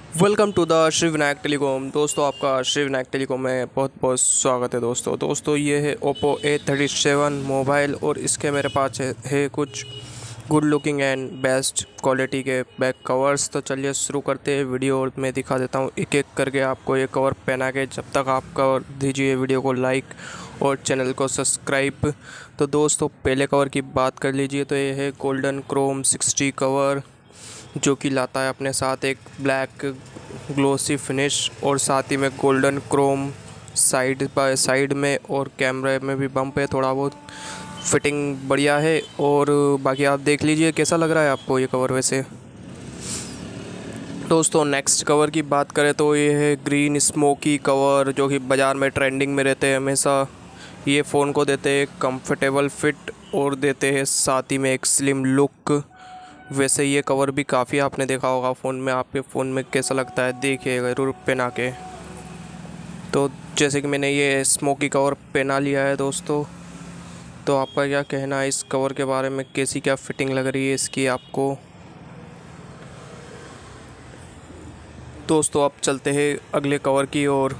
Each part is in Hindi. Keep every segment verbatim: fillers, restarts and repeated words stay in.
Welcome to the Shri Vinayak telecom. दोस्तों आपका श्री विनायक टेलीकॉम में बहुत बहुत स्वागत है। दोस्तों दोस्तों ये है Oppo A thirty seven mobile और इसके मेरे पास है, है कुछ good looking and best quality के बैक कवर्स। तो चलिए शुरू करते हैं वीडियो और मैं दिखा देता हूँ एक एक करके आपको ये कवर पहना के। जब तक आप कर दीजिए वीडियो को लाइक और चैनल को सब्सक्राइब। तो दोस्तों पहले कवर की बात कर लीजिए तो ये है गोल्डन क्रोम सिक्सटी कवर, जो कि लाता है अपने साथ एक ब्लैक ग्लोसी फिनिश और साथ ही में golden chrome side by side में, और कैमरे में भी बम्प है, थोड़ा बहुत फिटिंग बढ़िया है। और बाकी आप देख लीजिए कैसा लग रहा है आपको ये कवर। वैसे दोस्तों नेक्स्ट कवर की बात करें तो ये है ग्रीन स्मोकी कवर, जो कि बाज़ार में ट्रेंडिंग में रहते हैं हमेशा। ये फ़ोन को देते हैं कंफर्टेबल फिट और देते हैं साथ ही में एक स्लिम लुक। वैसे ये कवर भी काफ़ी आपने देखा होगा फ़ोन में, आपके फ़ोन में कैसा लगता है देखिए ज़रूर पहना के। तो जैसे कि मैंने ये स्मोकी कवर पहना लिया है दोस्तों, तो आपका क्या कहना है इस कवर के बारे में, कैसी क्या फिटिंग लग रही है इसकी आपको। दोस्तों अब चलते हैं अगले कवर की ओर।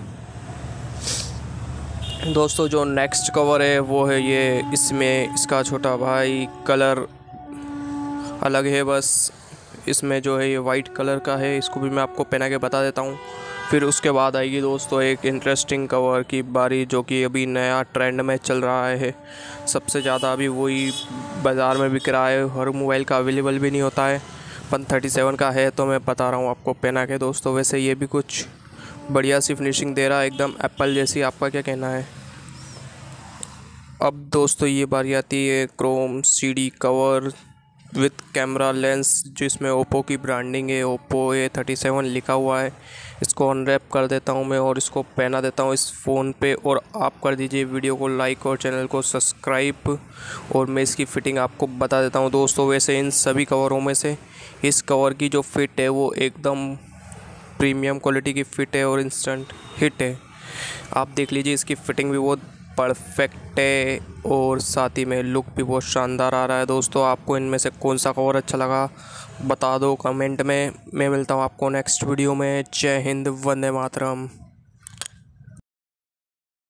दोस्तों जो नेक्स्ट कवर है वो है ये, इसमें इसका छोटा भाई कलर अलग है, बस इसमें जो है ये वाइट कलर का है। इसको भी मैं आपको पहना के बता देता हूँ। फिर उसके बाद आएगी दोस्तों एक इंटरेस्टिंग कवर की बारी, जो कि अभी नया ट्रेंड में चल रहा है। सबसे ज़्यादा अभी वही बाज़ार में बिक रहा है, हर मोबाइल का अवेलेबल भी नहीं होता है। वन थर्टी सेवन का है तो मैं बता रहा हूँ आपको पहना के दोस्तों। वैसे ये भी कुछ बढ़िया सी फिनिशिंग दे रहा है, एकदम एप्पल जैसी। आपका क्या कहना है। अब दोस्तों ये बारी आती है क्रोम सीडी कवर विथ कैमरा लेंस, जिसमें ओप्पो की ब्रांडिंग है, ओप्पो ए थर्टी सेवन लिखा हुआ है। इसको अनरैप कर देता हूँ मैं और इसको पहना देता हूँ इस फ़ोन पे, और आप कर दीजिए वीडियो को लाइक और चैनल को सब्सक्राइब। और मैं इसकी फ़िटिंग आपको बता देता हूँ दोस्तों। वैसे इन सभी कवरों में से इस कवर की जो फ़िट है वो एकदम प्रीमियम क्वालिटी की फ़िट है और इंस्टेंट हिट है। आप देख लीजिए इसकी फ़िटिंग भी बहुत परफेक्ट है और साथ ही में लुक भी बहुत शानदार आ रहा है। दोस्तों आपको इनमें से कौन सा कवर अच्छा लगा बता दो कमेंट में। मैं मिलता हूँ आपको नेक्स्ट वीडियो में। जय हिंद, वंदे मातरम।